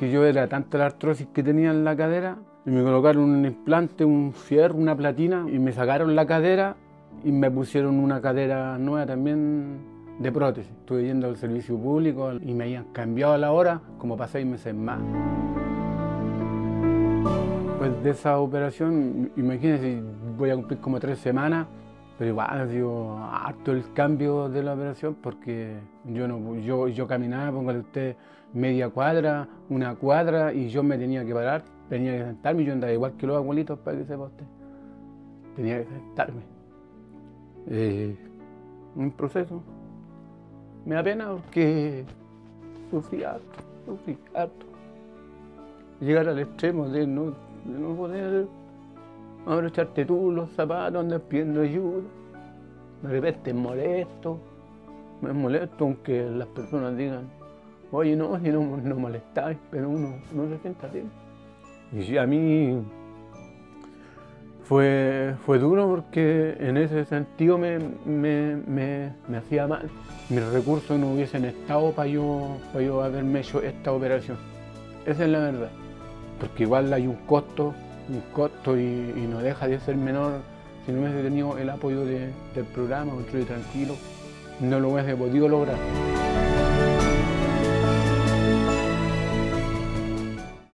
porque yo era tanta la artrosis que tenía en la cadera y me colocaron un implante, un fierro, una platina y me sacaron la cadera y me pusieron una cadera nueva también de prótesis. Estuve yendo al servicio público y me habían cambiado a la hora como para 6 meses más. Pues de esa operación, imagínense, voy a cumplir como 3 semanas, pero igual ha sido harto el cambio de la operación porque yo caminaba, póngale usted, media cuadra, una cuadra y yo me tenía que parar, tenía que sentarme, yo andaba igual que los abuelitos para que sepa usted. Tenía que sentarme. Un proceso. Me da pena porque sufrí harto. Llegar al extremo de no poder abrocharte tú los zapatos, andar pidiendo ayuda. De repente es molesto, me molesto aunque las personas digan, oye no, si no molestáis, pero uno no se sienta bien. Y a mí fue duro porque en ese sentido me hacía mal. Mis recursos no hubiesen estado para yo haberme hecho esta operación. Esa es la verdad. Porque igual hay un costo y no deja de ser menor. Si no hubiese tenido el apoyo del programa, Construye Tranquilo, no lo hubiese podido lograr.